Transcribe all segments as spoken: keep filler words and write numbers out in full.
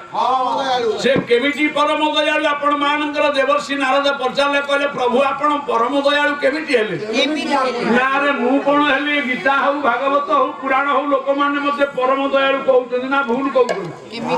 से केमिटी परम दयालु आपण मानकर देवर्षि नारद पचारे कहले प्रभु आपण परम दयालु केमिटी हेले ना रे मु कोन हेले गीता हो भागवत हो पुराण हो लोक माने मते परम दयालु कहउछन ना भूल कहउछन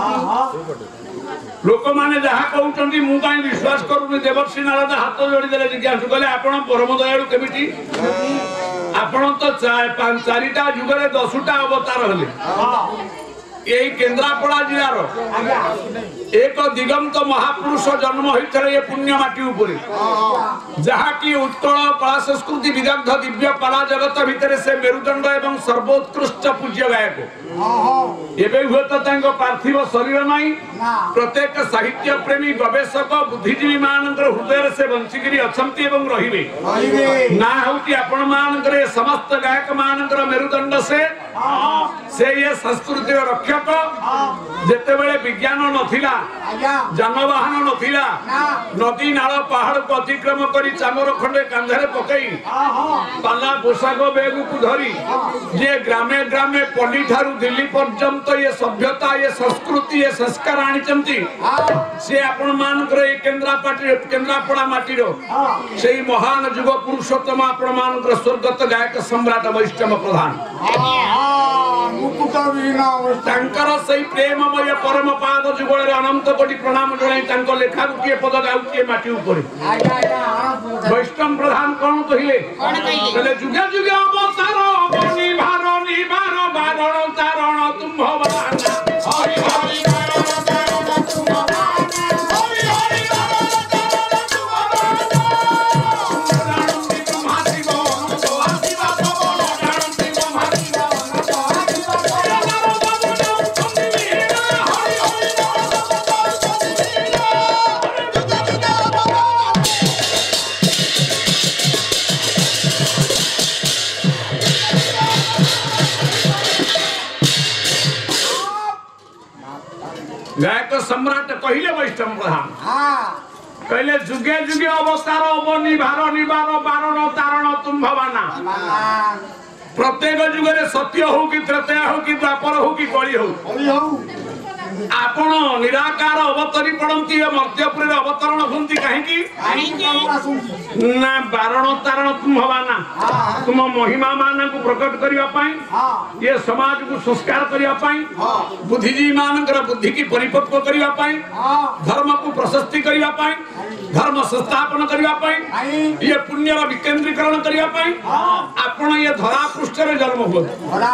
लोक माने जहा कहउछन मु काई विश्वास करूनी देवर्षि नारद हाथ जोड़ी देले जिज्ञासु कहले आपण परम दयालु केमिटी आपण तो चारिटा जुगरे दसटा अवतार हेले यही केन्द्रापड़ा जिलार एक दिगंत महापुरुष जन्म होता है पुण्य माटी उपरे जहा की उत्कल कला संस्कृति विदग्ध दिव्य कला जगत भितर से मेरुदंड एवं सर्वोत्कृष्ट पूज्य गायक एवं हुए तो पार्थिव शरीर नहीं प्रत्येक साहित्य प्रेमी गवेषक बुद्धिजीवी मान हृदय से बंचिकी अच्छा रे ना हूँ आपण मान समस्त गायक मान मेरुदंड से से ये संस्कृति रक्षक जेते बेले विज्ञान नथिला जानवाहन नथिला नदी नाल पहाड़ को अतिक्रम करी चामर खंडे कांधरे पकई पाला पोशाक बेग को धरी जे ग्रामे ग्रामे पल्ली ठारू दिल्ली पर्यंत ये सभ्यता ये संस्कृति ये संस्कार आनिचंती से आपण मानकर ए केन्द्रापाटी केन्द्रापड़ा माटीरो सेही महान युग पुरुषोत्तम आपण मानकर स्वर्गत गायक सम्राट वैष्णव प्रधान तांकर सही प्रेममय परम पाद जुगल अनंत कोटि प्रणाम जणाई तांको लेखा गुटिए पद गाउटिए माटी ऊपर वैष्णव प्रधान कोन कहिले कहले जुगे जुगे अवतार निभार निभार बारण तारण तुम भवाना हरि हरि बारण तारण तुम भवाना हरि हरि बारण तारण तुम भवाना जानती तुम हासिब तो हासिब भवन जानती तुम हासिब तो हासिब गायक सम्राट कहले वैष्णव प्रधान कहले जुगे जुगे अवतार अब निभार निभार बारण तारण तुम भवाना प्रत्येक जुगे सत्य हो कि त्रेता हो कि द्वापर हो कि कली हो आपण निराकार अवतरी पड़ती मर्त्यपुरी अवतरण हुंती कहीं ना बारण तारण तुम भवाना तुम महिमा मान को प्रकट करने ये समाज को संस्कार करने बुद्धिजीवी मान बुद्धि की परिपक्व करने धर्म को प्रशस्ति करने धर्म संस्थापन करने ये पुण्य विकेन्द्रीकरण करने आपण ये धरा पृष्ठ जन्म हुए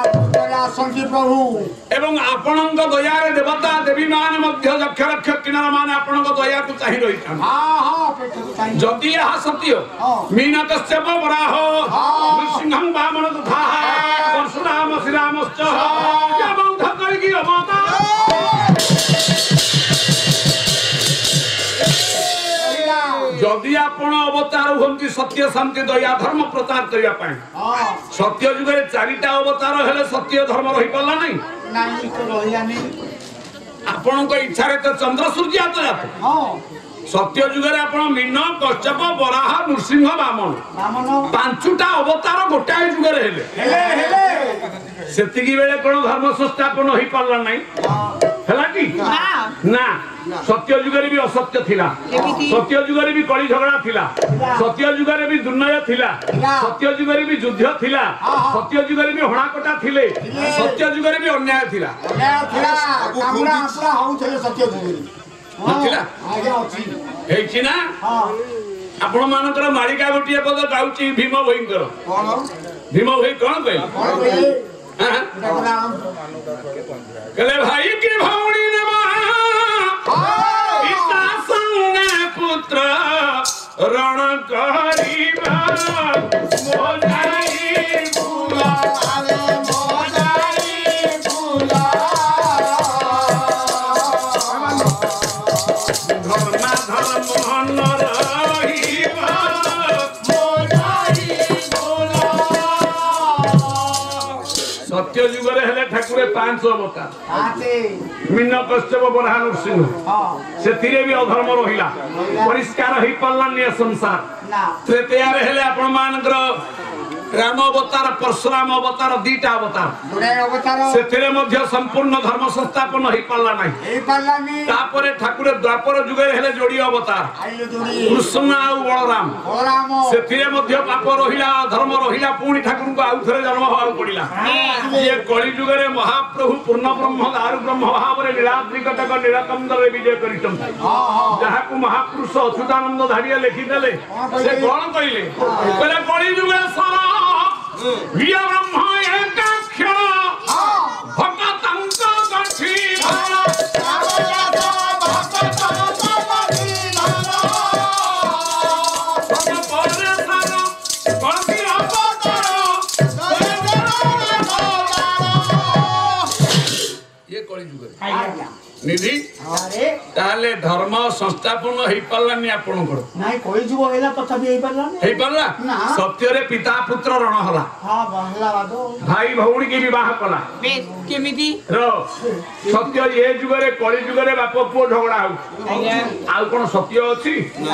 एवं आपण दया देवता देवी मान मध्य दक्ष रक्षक किनारा मान आपण दया को चाहि रही जदि यह सत्य मीन कश्यप वराह नृसिंहं वामन तथा परशुराम श्रीरामश्च बौद्ध कलिकी अवतार जदि आपण अवतार होंती सत्य शांति दया धर्म प्रचार करने पाए सत्य जुगे चारिटा अवतार हेले सत्य धर्म रही पाला नहीं आपण को इच्छा रे तो चंद्र सूर्य तो जात सत्य जुगे आपण मीन कश्यप वराह नृसिंह वामन पांचटा अवतार गोटाए जुगे हेले हेले सेतिकी बेले कोन धर्म संस्थापन होई पाला नहीं हला की ना सत्य जुगरे भी असत्य थिला सत्य जुगरे भी कली झगड़ा थिला सत्य जुगरे भी दुर्नय थिला सत्य जुगरे भी युद्ध थिला सत्य जुगरे भी हणाकटा थिले सत्य जुगरे भी अन्याय थिला अन्याय थिला कामुना आपरा होउथले सत्य जुगरे थिला आगे अछि हेछि ना आपण मानकर मालिका गोटिए पद गाउची भीम भयंकर कोन भीम भई कोन कहले कहले भाई की भौणी नमा पिता संग पुत्र रण करिबा मोजाई बुला मोजाई बुला धर्मा धर्म मन रहिबा मोजाई बुला सत्य जुगरे हेले ठाकुरे पांच अवतार मीन कश्यप वराह नृसिंह से थिरे भी अधर्म रहिला परिष्कार होई पल्ला ने संसार त्रेतया रे हेले आपण मानकर राम अवतार परशुराम अवतार दीटा अवतार से संपूर्ण धर्म संस्थापन हो पारा ना ठाकुर द्वापर जुगे हेले जोड़ी अवतार कृष्ण आ बलराम से पाप रहा धर्म रहा पुणी ठाकुर को आउ थे जन्म हवा पड़ा ये कली जुगे महाप्रभु पूर्ण ब्रह्म दारु ब्रह्म भाव में लीलाद्री कटक नीलकंदर विजय कर महापुरुष अच्युतानंद धाड़िया लिखिदे से कौन कहले कली जुगे सारा ब्रह्म एकाक्षर भगतंक गठी ये कली जुगे निधि ताले धर्म संस्थापन हो पारानी आपणकर नाही कोई जुग हैला तथापि हे पारलानी हे पारला सत्य रे पिता पुत्र रण हला हां बहला बादो भाई भौणी के विवाह कला केमिति रो सत्य ये जुग रे कली जुग रे बाप पुओ झगड़ा हो आ कोन सत्य अछि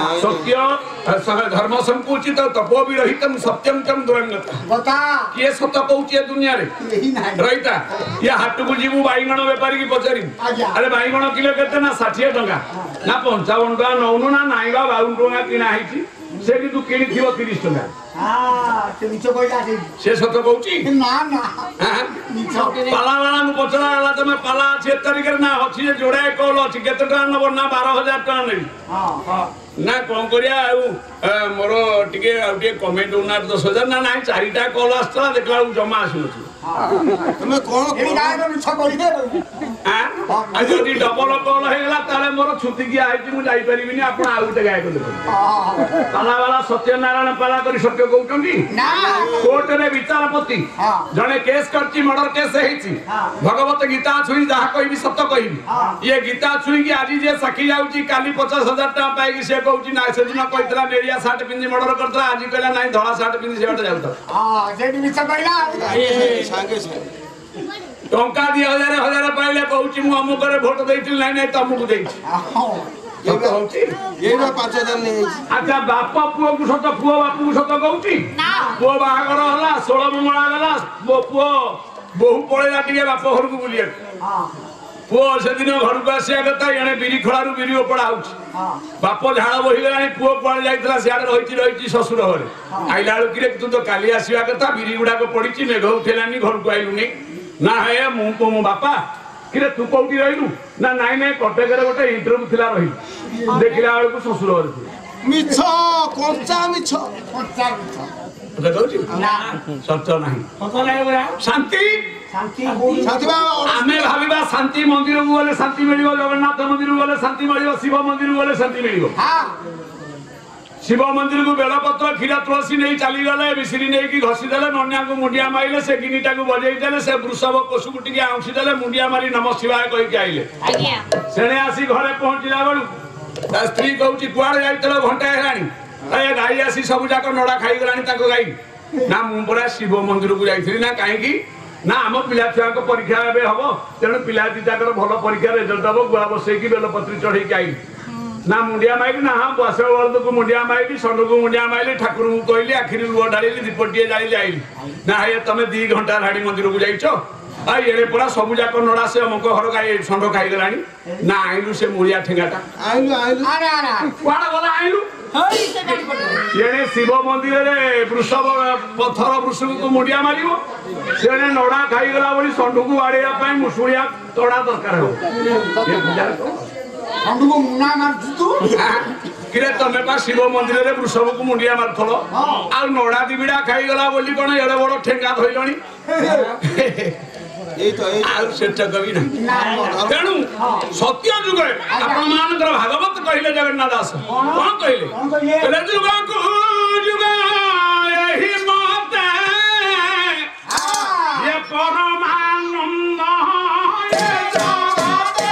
सत्य धर्म संकुचित तपो भी रहितम सत्यम तम दुरंगता बता के सत्य कहउची दुनिया रे यही नाही रहिता या हाट को जीवु बाईगण व्यापारी की पचारी अरे बाईगण किलो केते ना साठ टका ना पंचावन टका नौनु ना नाइबा बावन टका किना हैची से कि तू किनी थिबो तीस टका हां से निचो कोइला से से सत्य कहउची ना ना निचो पाला वाला मु पचरा वाला तमे पाला छे तारिख ना अछि जे जोड़े कॉल अछि केते टका नबो ना बारह हजार टका नै हां हां ना कोन करिया आ मोर टिके आ टिके कमेंट उना दस हजार ना ना चारिटा कॉल आस्तला देखला जमा आसुनथि तुम कौन ए गाय तो मिछ करी दे हां आ जदी डबल कॉल हेला ताले मोर छुटी की आइति मु जाई परिबिनी आपण आउटे गाय को देखो हां पाला वाला सत्यनारायण पाला करी सत्य कहउचंदी ना कोर्ट रे विचारपति हां जने केस करची मर्डर केस हेची भगवत गीता छुई जहा कहबी सत्य कहबी ये गीता छुई की आज जे साखी जाउची काली पचास हजार टा पाई की से कहउची ना से दिन कहतला नेरिया शर्ट पिंदी मर्डर करतला आज कहला नाही धळा शर्ट पिंदी सेबाट जाउता हां जे मिछ कहला सांगे टंका दी हजार हजार पाइले कहउची मु अमु करे वोट देइतिल नाही नाही तमु देइछि ये कहउची ये ना पाँच हजार नै अच्छा बापा पुओ को सत पुओ बापू को सत कहउची ना पुओ बाहागर होला सोलह मंगळा गला पुओ बहु पळेला टिके बाप घर को बुलिया हां पुओ से दिन घर को आसिया कथा एने बिरी खळारू बिरी ओपडा आउची हां बाप झाळ बही गलानी पुओ पळे जाइतला सियाड रहिची रहिची ससुर घरे आइला आलु किरे तू तो काली आसिया कथा बिरी गुडा को पडिची मेघ उठेलानी घर को आइलुनी ना हे मु को मो बापा किरे तू कोठी रहिलु ना नाइ नाइ कटक रे गोटे इंटरव्यू थिला रही देखिला आलु को ससुर घरे मिछ कोंचा मिछ कोंचा मिछ देखौची ना सत्य नाही सत्य नाही बरा शांति शांति शांति आमे भाबिबा शांति मंदिर को गले शांति मिलिबो जगन्नाथ मंदिर को गले शांति मिलिबो शिव मंदिर को गले शांति मिलिबो हां शिव मंदिर को बेलपत्र खीरा तुलसी नहीं चली गले मिश्री नहीं की घसी देले नन्या को मुंडिया माइले से गिनीटा को बजै देले से वृषभ पशु को टिके आउसी देले मुंडिया मारी नमः शिवाय कहि के आइले आज्ञा सेने आसी घरे पहुंचिला बळु ता स्त्री कहउची कुआड़ जाइतलो घंटा हेरानी ए गाई आसी सब जाक नडा खाई गलानी ताको गाई ना मु परा शिव मंदिर को जाइथिली ना काहे की ना आम पिला छुआ को परीक्षा एबे हबो तेणु पिला दिटाकर भल परीक्षा रिजल्ट हबो गुआ बसै की बेलपत्री चढ़ी के आई ना मुंडिया माइक ना हाँ बस बलद को मुंडिया माइली षंड को मुंडिया माइली ठाकुर को कहली आखिरी लुह ढाली दीपटिए जाली आईली ना हे तुम दी घंटा हाड़ी मंदिर को जाइछ आ ये पूरा सब जाक नड़ा से अमुक घर गाई षंड खाई गलानी ना आइलु से मुड़िया ठेंगाटा आइलु आइलु अरे अरे कुआडा गला आइलु ये शिव मंदिर रे वृषभ पत्थर वृषभ को मुंडिया मारिबो सेने नड़ा खाई गला बोली षंड को आड़ेया पई मुसुड़िया तोड़ा दरकार हो ये बुझा षंड को मुना मार तू किरे तमे पा शिव मंदिर रे वृषभ को मुंडिया मारथलो आ नड़ा दिबिडा खाई गला बोली कोन एडे बड़ ठेंगा धइलणी एई तो एई आ सेट कवि ना तेणु सत्य जुग आपण मानकर भागवत कहिले जगन्नाथ दास कोन कहिले कले जुग को जुग एही मत ये परमानंद ये जगते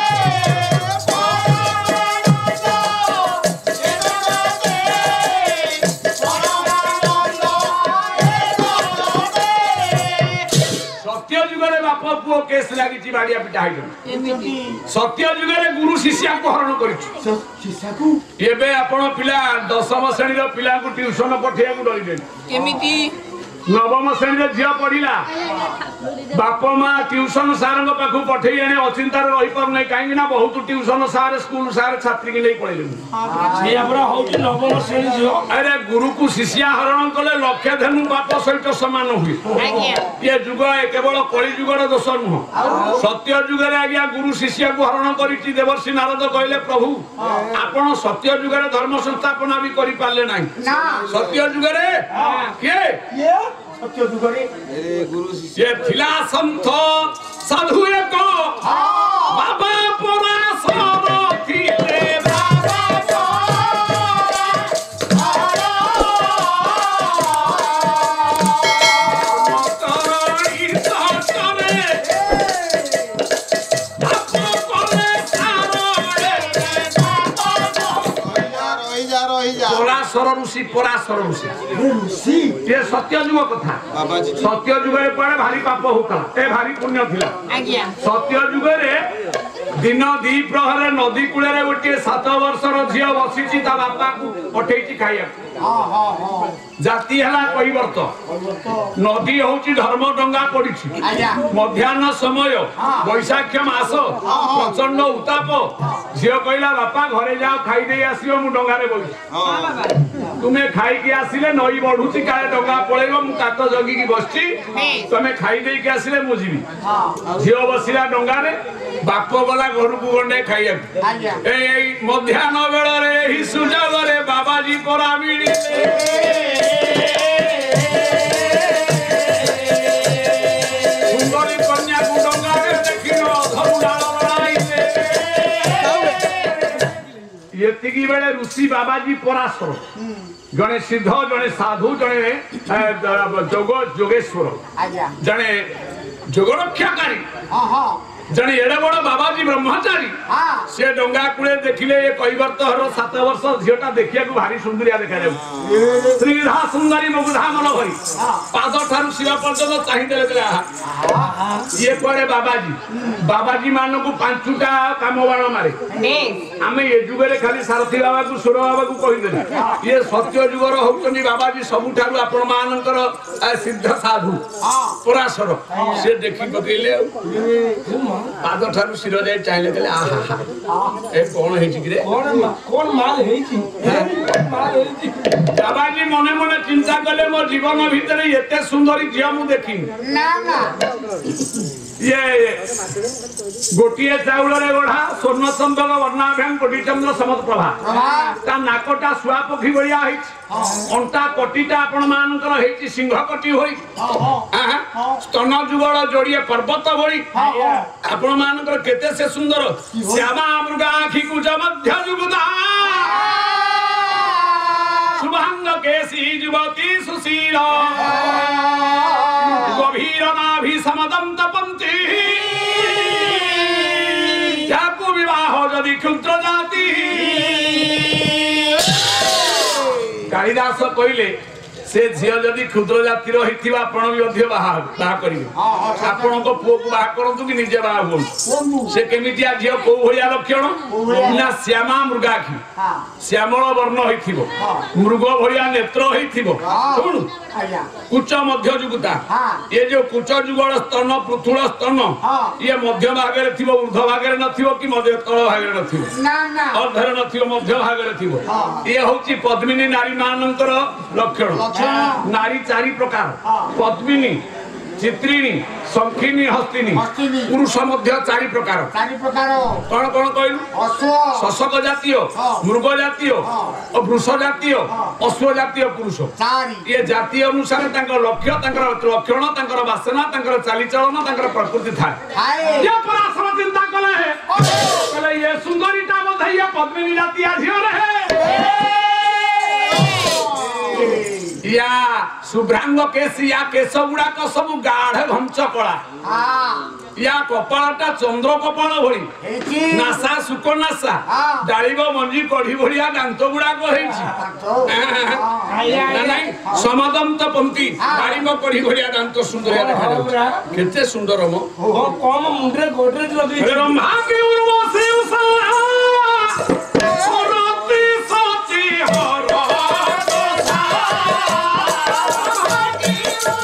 बाप पुओ केस लागी बाड़िया पिटा सत्य जुगे गुरु शिष्या को हरण कर पिला दशम श्रेणी पिला ट्यूशन पठेया डरिले नवम श्रेणी झील पढ़ला बाप माँ ट्यूशन सार पाख पठे आने अचिंतार रही पार ना कहीं बहुत ट्यूशन सार स्कूल सार छात्री की नहीं पढ़े नवम श्रेणी झील अरे गुरु को शिष्या हरण कले लक्षे धेनु बाप सहित सामान हुए ये जुग केवल कली जुगर दोष नुह सत्य जुगे आज्ञा गुरु शिष्य को हरण कर देवर्षि नारद कहले प्रभु आपण सत्य जुगे धर्म संस्थापना भी करि पारले नाही सत्य जुगे किए सत्य जुगरे अरे गुरु शिष्य ये थिला संत साधु एक बाबा पराशर थिले पराशर ऋषि पराशर ऋषि ये सत्य जुग कथा सत्य जुगे पड़े भारी पाप होता ए भारी पुण्य थिला सत्य जुगे दिन दी प्रहर नदी कूल गोटे सात वर्षर झील बसी बापा को पठे खाइया जाति है कैवर्त नदी हूँ धर्म डंगा पड़ी मध्याह्न समय बैशाख मास प्रचंड उत्ताप झील कहला बापा घरे जाओ खाई आसो मु डंगारे बस तुम्हें खाई आसिले नई बढ़ुची काले डंगा पलैब मु कात जगिकी बसची तुम्हें खाई आसिले मु जीवी झील बसिला डंगारे बाप गला घर को गंडे खाइया मध्याह्न बेल सुजोगे बाबाजी परा मिले सुंदरी कन्या को डंगारे देखिन ये बेले ऋषि बाबाजी पराशर जड़े सिद्ध जड़े साधु जड़े जोग जोगेश्वर जड़े जोगरक्षाकारी जड़े एड़े बड़ बाबाजी ब्रह्मचारी से डंगा कूले देखिले ये कैवर्त हर सात वर्ष झीटा देखिया भारी सुंदरिया देखा जाऊ श्रीधा सुंदरी मुग्धा मन भरी पाद ठारू शिव पर्यटन चाहिए ये पड़े बाबाजी बाबाजी मान को पांचुटा काम बाण मारे आम ये जुगे खाली सारथी बाबा को सुर बाबा को कहीदे ये सत्य जुगर होती बाबाजी सबुठार आपण मानकर सिद्ध साधु पराशर से देखी पकड़े पाद ठारू शिर जाए चाहिए कहले आहा ए कौन है कि रे कौन कौन माल है कि माल है कि बाबाजी मने मने चिंता कले मो जीवन भीतर एते सुंदरी झिया मु देखी ना ना ये गोटिए चाउल रे गोढ़ा स्वर्ण चंदक वर्णाभ्याम कोटि चंद्र समत प्रभा ता नाकोटा सुआ पखी बलिया है अंटा कोटिटा आपण मानकर हेची सिंह कोटि होई स्तन जुगल जोड़िए पर्वत बड़ी आपण मानकर केते से सुंदर श्यामा मृगा आखि कुज मध्य जुगदा शुभांग केसी युवती सुशील गभीर नाभि समदम तपंती जाकु विवाह जदि क्षुद्र जाति कालिदास कहले से झील जदि क्षुद्र जातिर होइथिबा आपण भी अधिक बाहा बाहा करिवे आपण को पुओ को बाहा करंतु कि निजे बाहा हो से केमितिया झील को भलिया लक्षण ना श्यामा मृगाखी श्यामल वर्ण होइथिबो मृग भलिया नेत्र होइथिबो सुन कुच मध्य जुगता ये जो कुच जुगल स्तन पृथुल स्तन ये मध्य भाग रे थिबो ऊर्ध्व भाग रे नथिबो कि मध्य तल भाग रे नथिबो ना ना अर्धर नथिबो मध्य भाग रे थिबो ये होची पद्मिनी नारी मानकर लक्षण नारी चारि प्रकार पद्मिनी चित्रिणी संखिनी हस्तिनी पुरुष मध्य चारि प्रकार चारि प्रकार कौन कौन कहलु अश्व शशक जातीय मृग जातीय और वृष जातीय अश्व जातीय पुरुष चारि ये जाति अनुसार तांकर लक्ष्य तांकर लक्षण तांकर वासना तांकर चालीचलन तांकर प्रकृति थाए ये पराशर चिंता कले है कले ये सुंदरीटा बधैया पद्मिनी जातीय झियो रे या शुभ्रांग केसी या केश गुड़ाक सब गाढ़ घंच कला या कपाळटा चंद्र कपाळ भली नासा सुक नासा डाळिब मंजी कढ़ी भलिया दांत गुड़ाक होई समदम तपंती डाळिब कढ़ी भलिया दांत सुंदर देखा जाउ केते सुंदर मो कम मुंडरे गोडरेज लगई ब्रह्मा के उर्वशी उषा सुरति सची हर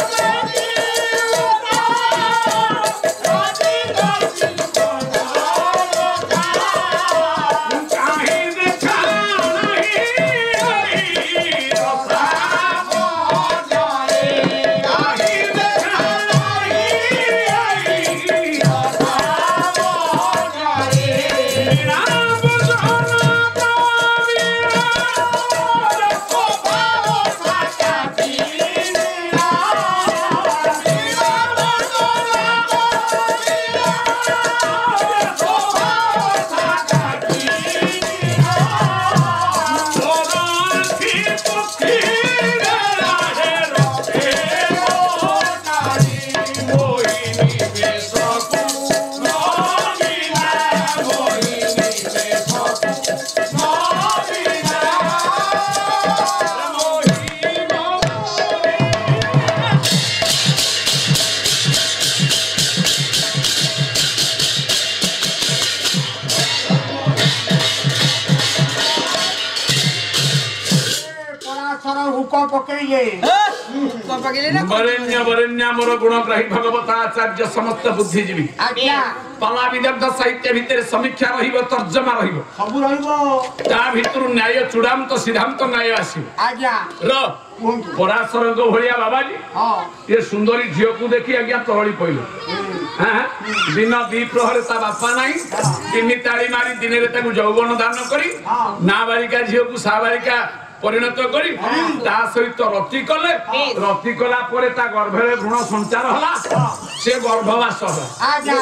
वरेण्य वरेण्य मोर गुणग्राही भगवत आचार्य समस्त बुद्धिजीवी पाला विदग्ध साहित्य भितर समीक्षा रहिबो तर्जमा रहिबो सब रहिबो ता भितर न्याय चूड़ांत सिद्धांत न्याय आसीबो आज्ञा र पराशरंग भलिया बाबाजी हां ये सुंदरी झियो को देखि आज्ञा तळी पइलो हां दिन दी प्रहर ता बापा नाही तिनि ताळी मारी दिने रे ताकू यौवन दान करी नाबालिका झियो को साबालिका परिणत करी ता सहित रति कले रति कला परे ता गर्भरे भ्रूण संचार हला से गर्भवास हला आज्ञा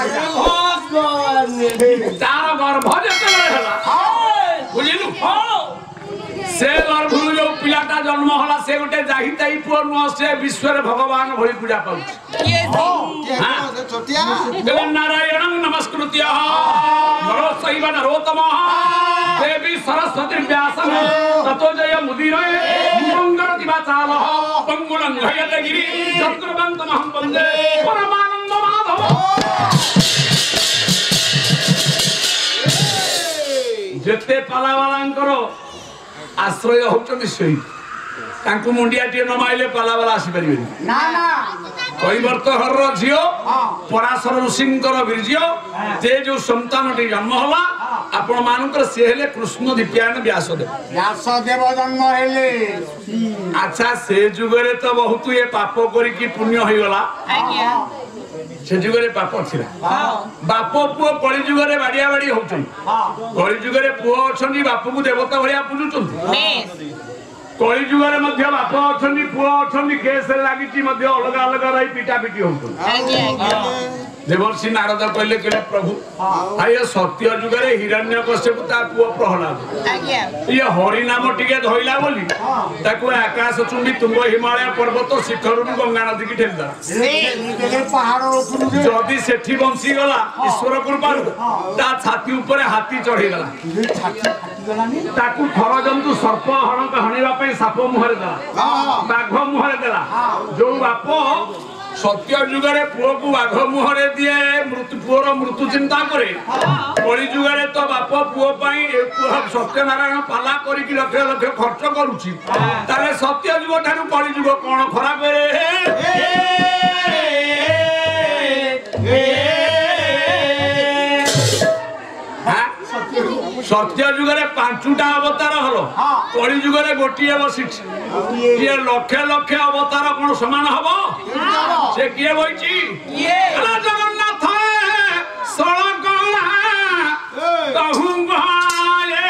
तार गर्भ जतले हला बुझिलु से गर्भरु जो पिलाटा जन्म हला से गोटे जाहि ताई पुଅ न से विश्व रे भगवान भଳି पूजा पाउछ ये छोटिया गले नारायणं नमस्कृत्य नरो सैव नरोत्तमः देवी सरस्वती व्यासं ततो जय मुदीरये मंगल दिवाचालः पंगुलं हयते गिरि चक्रवन्तमहं वन्दे परमानंद माधव जेते पालावालांकर आश्रय होचंदी सही तांकु मुंडिया टे न माइले पालावाला आसी परिबेनी ना ना कैवर्त हर झियो पराशर ऋषिंकर वीर्य ते जो संतानटी जन्म हला आपण मानकर से हेले कृष्ण दीप्यायन व्यासदेव व्यासदेव जन्म हेले अच्छा से जुगरे तो बहुत ये पाप करी की पुण्य होई गला आज्ञा से जुगरे पाप थिला बाप पुओ कଳି जुगरे बाडिया बाडी होचन कଳି जुगरे पुओ अछनी बाप को देवता भलिया पूजुचन बेस कଳି जुगरे मध्य बाप अछनी पुओ अछनी केस लागिची मध्य अलग अलग रही पिटा पिटी होचन आज्ञा आज्ञा देवर्षि नारद कहले कहले प्रभु आय सत्य जुगरे हिरण्यकश्यप ता पुओ प्रहलाद आज्ञा ये हरि नाम टिके धइला बोली ताको आकाश चुंबी तुंग हिमालय पर्वत शिखर गंगा नदी की ठेलदा से पहाड़ उपरु जे जदि सेठी बंसी गला ईश्वर कृपा ता छाती ऊपर हाथी चढ़ी गला छाती फाटी गलानी ताकू थर जंतु सर्प हरण हणिबा पई साप मुहरे देला बाघ मुहरे देला जो बाप सत्य जुगरे पुओ को बाघ मुहरे दिए मृत्यु पुओर मृत्यु चिंता करे कଳି जुगरे तो बाप पुओ पई सत्यनारायण पाला करी कि लक्ष लक्ष खर्च करूची तारे सत्य जुग ठारू कଳି जुग कोन खराब सत्य जुगरे पांचुटा अवतार हलो कଳି जुगरे गोटिए बसिछ ये लक्ष लक्ष अवतार कोन समान हबो से किए बइची ये जगन्नाथ सळकणा कहूं गाए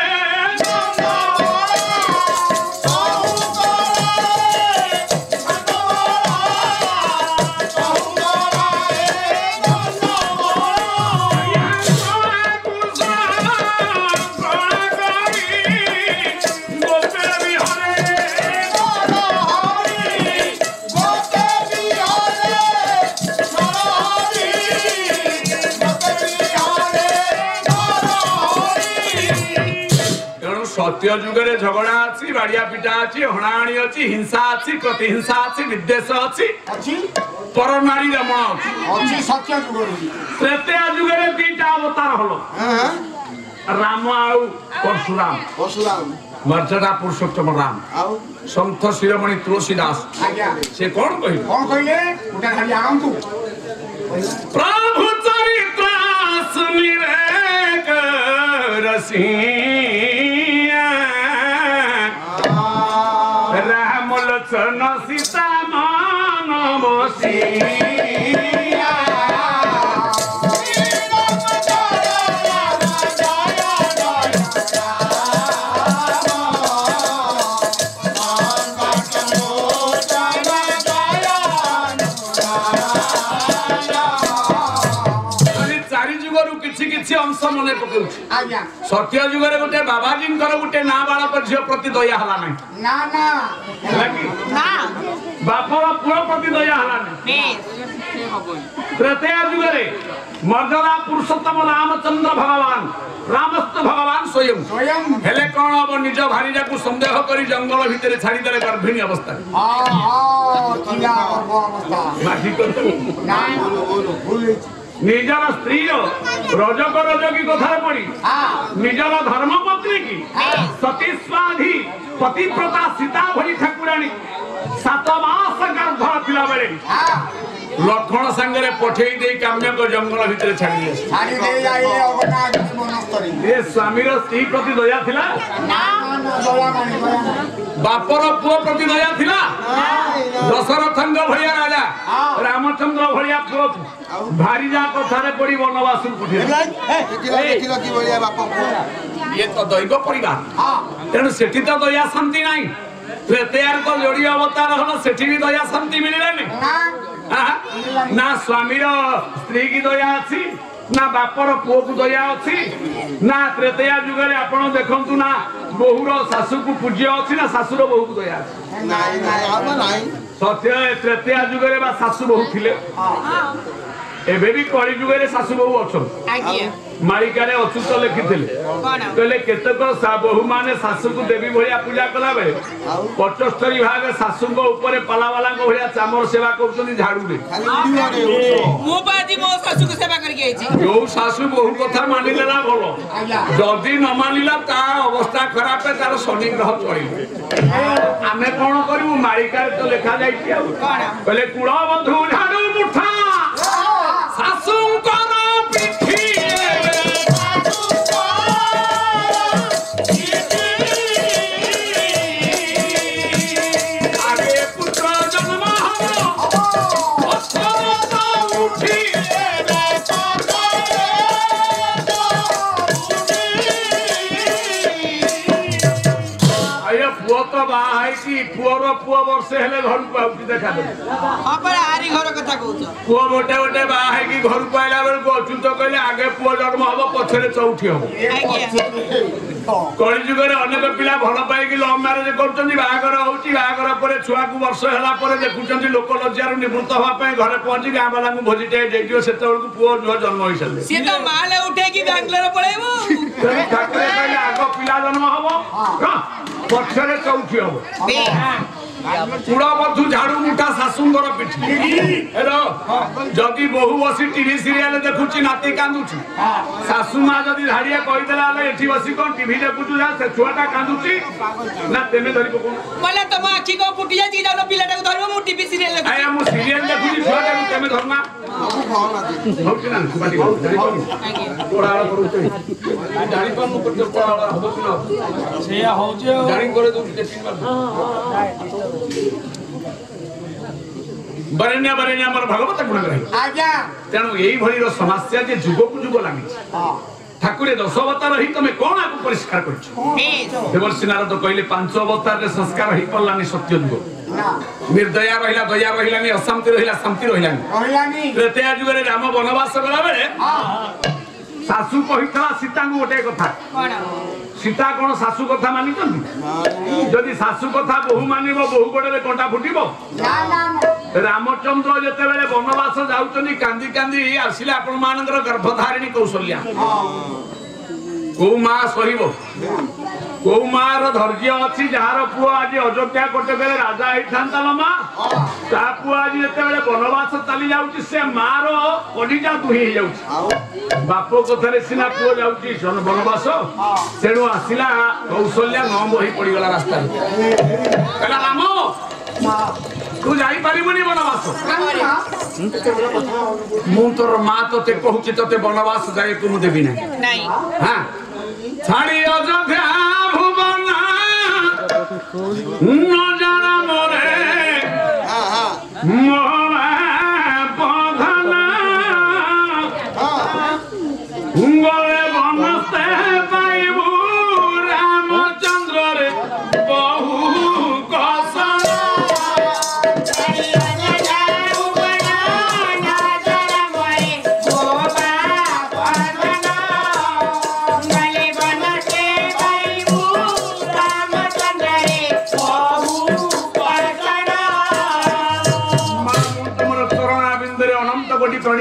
सत्य जुगरे झगड़ा अच्छी बाड़िया पिटा अच्छी हणाणी अच्छी हिंसा अच्छी प्रतिहिंसा अच्छी विद्वेष अच्छी अछि पर नारी रमण अच्छी अछि सत्य जुगरु त्रेतया जुगरे दीटा अवतार हलो राम आउ परशुराम परशुराम मर्यादा पुरुषोत्तम राम आउ संत शिरोमणि तुलसीदास आज्ञा से कौन कहिल कोन कहिले उटा खाली आगंतु प्रभु चरित्र सुनिरे करसिया राम लक्ष्मण सीता मानवसिया जय जय अंश मन पकाउछि आज्ञा सत्य युग रे गोटे बाबाजी गोटे ना बालक झील प्रति दया हला नहीं ना ना ना बापर पुओ प्रति दया हला नहीं त्रेतया युग रे मर्यादा पुरुषोत्तम रामचंद्र भगवान रामस्त भगवान स्वयं स्वयं हेले कौन अब निज भारीजा को संदेह करी जंगल भितर छाड़ी देले गर्भिणी अवस्था हाँ हाँ किया अवस्था माटी कर ना भूल निजर स्त्री रजक रजकी कथा पड़ी निजर धर्म पत्नी की सती स्वाधी पतिव्रता सीता भरी ठाकुराणी सात मास गर्भ थिला बेले लक्ष्मण संगे पठेई दे काम्य को जंगल भितर छाड़ी दे छाड़ी दे जाए अगना मनस्तरी ए स्वामीर स्त्री प्रति दया थिला ना ना दया नहीं दया नहीं बापर पुओ प्रति दया थिला दशरथंग भलिया राजा रामचंद्र भलिया पुओ भारीजा कथारे पड़ी वनवास पुठे देखिला देखिला की बलिया बाप को ये तो दैव परिवार हां तेणु सेठी तो दया शांति नहीं त्रेतयार को जोड़ी अवतार हल सेठी भी दया शांति मिललानी ना ना स्वामीर स्त्री की दया अच्छी ना बापर पुओ को दया अच्छी ना त्रेतया युग रे आपण देखंतु ना बहुर सासू को पूज्य अच्छी ना सासुर बहु को दया अच्छी नहीं नहीं अब नहीं सत्य त्रेतया युग रे बा सासू बहु थिले एबे भी कଳି युग रे सासू बहु अछन आज्ञा मालिकारे अच्युत लिखिथिले कहले केतक बहु माने सासू को देवी भलिया पूजा कला बेले पचस्तरी भाग सासू को ऊपर पालावाला को भलिया चामर सेवा करछनी झाड़ू रे खाली उड़ियो रे मो बाजी मो सासू को सेवा करके आइछि जो सासू बहु कथा मानिलेला भलो आज्ञा जदि न मानिला ता अवस्था खराब है तार शनि ग्रह चली आमे कोन करिवु मालिकारे तो लिखा जाइछि आ कहले कुलबंधु झाड़ू मुठा सासू कर पिठी पुअर पुआ वर्षे हेले घर पाउची देखा दे अपन आरी घर कथा कहउछ पुआ मोटे मोटे बाहे की घर पाइला बेल को अच्युत कहले आगे पुआ जन्म हबो पछरे चौठी हबो कଳି जुगरे अनेक पिला भल पाई कि लव मैरेज करछन्ती बाहागर होउची बाहागर परे छुआ को वर्ष हला परे देखुछन्ती लोक लज्जार निवृत्त होवा पई घरे पहुंची गां वाला को भोजिटे देइयो सेतेबेल को पुआ जो जन्म होई सले से तो माले उठे की बैंगलोर पळेबो ठाकुरे कहले आगो पिला जन्म हबो पछरे चौठी हबो कुड़बधु झाड़ू मुठा शाशुंकर पिठी हेलो जदि बहु बसी टीवी सीरियल देखुची नाती कांदुची शाशु मां जदि धाड़िया कहिदेला ले एठी बसी कोन टीवी देखुचु जा से छुआटा कांदुची ना तेने धरि पको बोले तुम आखी को फुटी जाई जानो पिलाटा को धरबो मु टीवी सीरियल देखु आया मु सीरियल देखुची छुआटा को तेमे धरना बाबू फोन आदि होची ना सुबाटी कोड़ाळ करूची जानि कोन मु करते कोड़ाळ होबो ना से होजे जानि करे दउ टेस्टिंग कर बरेण्या बरेण्या हमर भगवत गुण ग्रही आज्ञा तेणु यही भली समस्या जे जुग को जुग लागी ठाकुरे दश अवतार रही तुम कौन आपको परिष्कार कर देवर्षि नारद कहले पांच अवतार रे संस्कार ही पड़लानी सत्य जुग निर्दया रहिला दया रहिलानी अशांति रहिला शांति रहिलानी कहिलानी त्रेतया जुग रे राम वनवास गला बेले सासू कहितला सीता को गोटे कथा सीता कौन सासू कथा मानि जदि सासू कथा बहु मानिब बहु गोड़े कंटा फुटिब रामचंद्र जिते बेले वनवास जाउचनी कांदी कांदी आसिले आपण मानकर गर्भधारिणी कौशल्या को मां सहिब को मार धैर्य अच्छी जार पुआ आज अयोध्या कोटकरे राजा होता मा ता पुआ आज जिते वनवास चली जाऊँ से मार कलिजा दुही जाऊँ बाप कथार सीना पुआ जाऊँ वनवास तेणु आसला कौशल्या न बही पड़गला रास्ता कहला राम तू जापरि वनवास मु तोर माँ ते कहूँ ते वनवास जाए तू मुझे देवी ना हाँ छाड़ी अयोध्या भुवन नजर मोरे मोरा बधन गले बनस्ते पाइबू रामचंद्र रे बहु कसन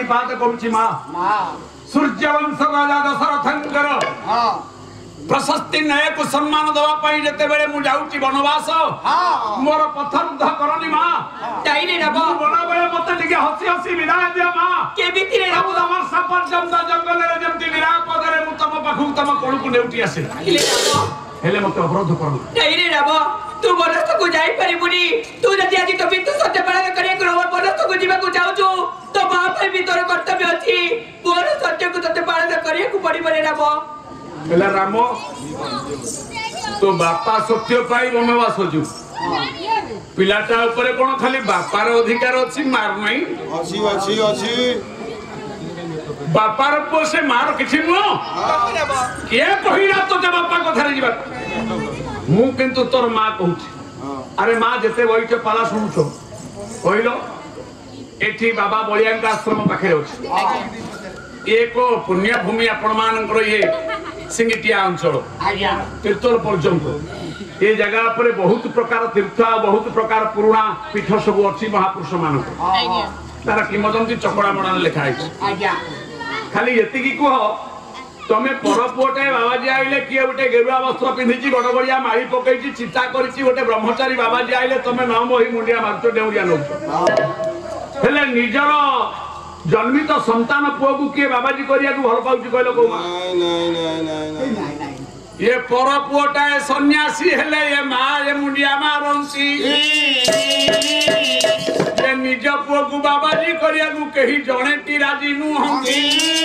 प्रतिपाद करुछि मां सूर्यवंश राजा दशरथंकर प्रशस्ति न्याय को सम्मान दवा पाई जते बेले मु जाउची वनवास मोर पथरुद्ध करनी मां ताईरे रब बड़ा बेले मते टिके हसी हसी विदाय दिया मां के बितिरे रब हमर सफर जमदा जंगल रे जमती निरापद रे मु तम पाखु तम कोण को नेउटी आसे किले रब हेले मते अवरोध करलो ताईरे रब तू बनस्त को जाई परिबुनी तू जति आजि तो बितु सत्य पालन करे ग्रोवर बनस्त को जीवा को जाउछु तो बाप पे भीतर कर्तव्य अछि मोर सत्य को सत्य पालन करे को पड़ी पड़े रब हेला राम तो बापा सत्य पाई वनवास जु पिलाटा ऊपर कोन खाली बापार अधिकार अछि मार नहीं ଅଛି ଅଛି ଅଛି बापार पो से मार किछि नो के कहिरा तो जे बापा कथा रे जीवा मु किंतु तोर मां कहूछि अरे मां जते वइट पाला सुनुछो कहिलो एठी बाबा बलियांका आश्रम पाखे अछि एको पुण्य भूमि आपण मानकर ये सिंगिटिया अंचल तीर्थल पर्यंत ये जगह पर बहुत प्रकार तीर्थ बहुत प्रकार पुराणा पीठ सब अच्छी महापुरुष मान तार किंवदंती चकड़ा मणान लिखा है खाली ये कह तमें पर पुटे बाबाजी आइले किए गोटे गेरुआ वस्त्र पिंधि गड़गड़िया माड़ी पकई चिता कर गोटे ब्रह्मचारी बाबाजी आइले तुम न बही मुंडिया मार्च डेउरिया नौ निजर जन्मित संतान पुओ को किए बाबाजी करिया को भल पाउची कहलो को ନାଇଁ ନାଇଁ ନାଇଁ ନାଇଁ ନାଇଁ ये पर पुओटा सन्यासी हेले ये मां ये मुंडिया मारंसी ये निज पुओ को बाबाजी करिया को कही जणे टी राजी नु हंती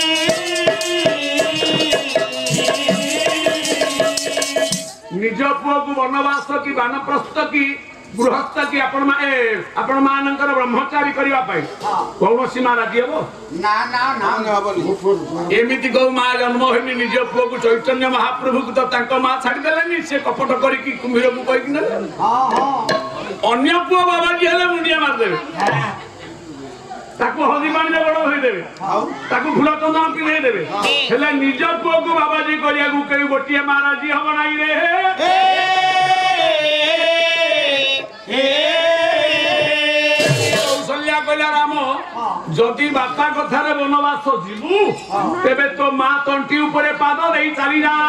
निज पुओ को वनवास की वानप्रस्थ की गृहस्थ की आपण मा आपण मानकर ब्रह्मचारी करिवा पाई कौन सीमा राजी हेबो ना ना ना ନାଇଁ ହବନି एमिति गौ मां जन्म हेनी निज पुओ को चैतन्य महाप्रभु को तो तांको मां छाडी देलेनी से कपट करी की कुम्भीर को कहि कि हां हां अन्य पुओ बाबाजी हेले मुंडिया मार देबे ताको हदी पानी रे बड़ होई देबे ताको फुला चंदन पिने देबे हेले निज पुओ को बाबाजी करिया को कई गोटिए महाराजी हब नाही रे कौशल्या कहला राम जदि बापा कथार वनवास जीवु तेबे तो मां तंटी ऊपर पाद दे चली जा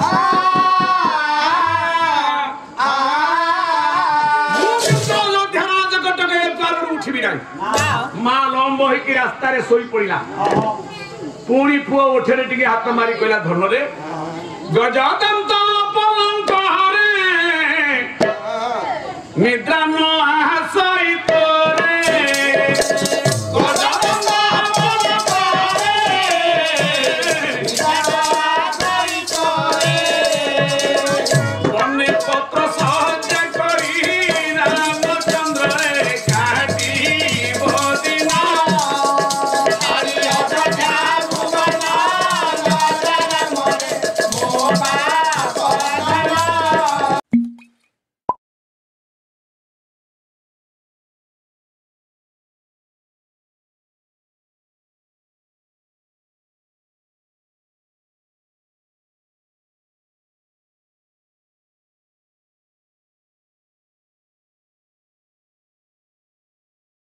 उठबी ना मां लंब होई रास्ता रे सोई पड़िला पुणी पुओ उठे टिके हाथ मारी कहला धन रे गजदंत